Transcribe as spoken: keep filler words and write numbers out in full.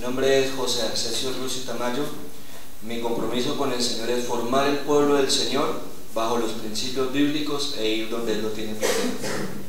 nombre es José Arcesio Ruiz Tamayo. Mi compromiso con el Señor es formar el pueblo del Señor bajo los principios bíblicos e ir donde Él lo tiene por dentro.